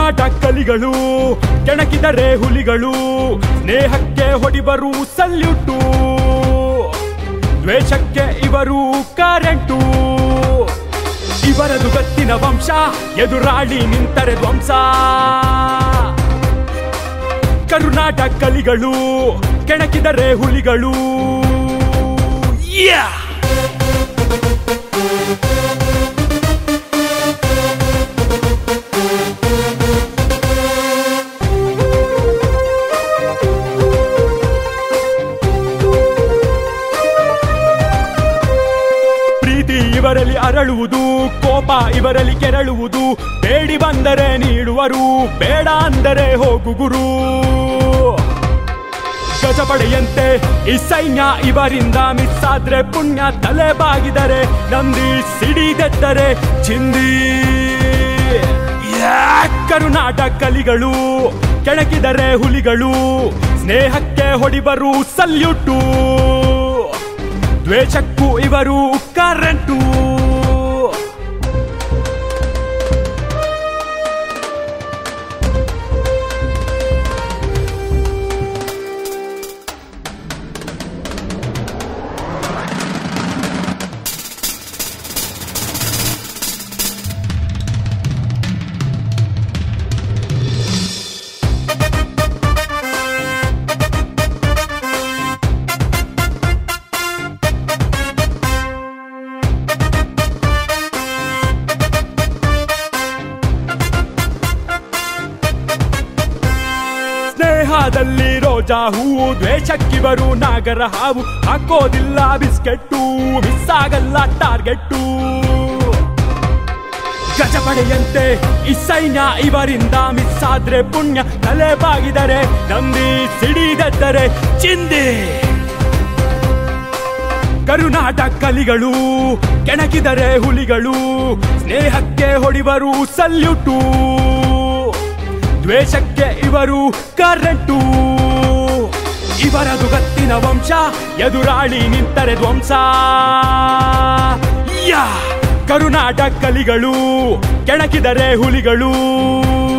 ಕರುನಾಟ ಕಲಿಗಳು ಕೆಣಕಿದರೆ ಹುಲಿಗಳು ಸ್ನೇಹಕ್ಕೆ ಹೊಡಿಬರು ಸಲ್ಯೂಟು ದ್ವೇಷಕ್ಕೆ ಇವರು ಕರೆಂಟು ಇವರದು ಗತ್ತಿನ ವಂಶ ಎದುರಾಳಿ ನಿಂತರೆ ಧ್ವಂಸ ಕರುನಾಟ ಕಲಿಗಳು ಕೆಣಕಿದರೆ ಹುಲಿಗಳು ಇವರಲ್ಲಿ ಅರಳುವುದು ಕೋಪ ಇವರಲ್ಲಿ ಕೆರಳುವುದು ಬೇಡಿ ಬಂದರೆ ನೀಡುವರು ಬೇಡ ಅಂದರೆ ಹೋಗು ಗುರು ಗಜಪಡೆಯಂತೆ ಈ ಸೈನ್ಯ ಇವರಿಂದ ಮಿಸ್ ಆದ್ರೆ ಪುಣ್ಯ ತಲೆ ಬಾಗಿದರೆ ನಂದಿ ಸಿಡಿದೆದ್ದರೆ ಚಿಂದಿ ಕರುನಾಟ ಕಲಿಗಳು ಕೆಣಕಿದರೆ ಹುಲಿಗಳು ಸ್ನೇಹಕ್ಕೆ ಹೊಡಿಬರು ಸಲ್ಯೂಟು ದ್ವೇಷಕ್ಕೂ ಇವರು ಕರೆಂಟು ಸ್ನೇಹದಲ್ಲಿ ರೋಜಾ ಹೂವು ದ್ವೇಷಕ್ಕಿವರು ನಾಗರ ಹಾವು ಹಾಕೋದಿಲ್ಲ ಬಿಸ್ಕೆಟ್ಟು ಮಿಸ್ ಆಗಲ್ಲ ಟಾರ್ಗೆಟ್ಟು ಗಜಪಡೆಯಂತೆ ಈ ಸೈನ್ಯ ಇವರಿಂದ ಮಿಸ್ ಆದ್ರೆ ಪುಣ್ಯ ತಲೆ ಬಾಗಿದರೆ ನಂದಿ ಸಿಡಿದೆದ್ದರೆ ಚಿಂದಿ ಕರುನಾಟ ಕಲಿಗಳು ಕೆಣಕಿದರೆ ಹುಲಿಗಳು ಸ್ನೇಹಕ್ಕೆ ಹೊಡಿಬರು ಸಲ್ಯೂಟು ದ್ವೇಷಕ್ಕೆ ಇವರು ಕರೆಂಟು ಇವರದು ಗತ್ತಿನ ವಂಶ ಎದುರಾಳಿ ನಿಂತರೆ ಧ್ವಂಸ ಕರುನಾಟ ಕಲಿಗಳು ಕೆಣಕಿದರೆ ಹುಲಿಗಳು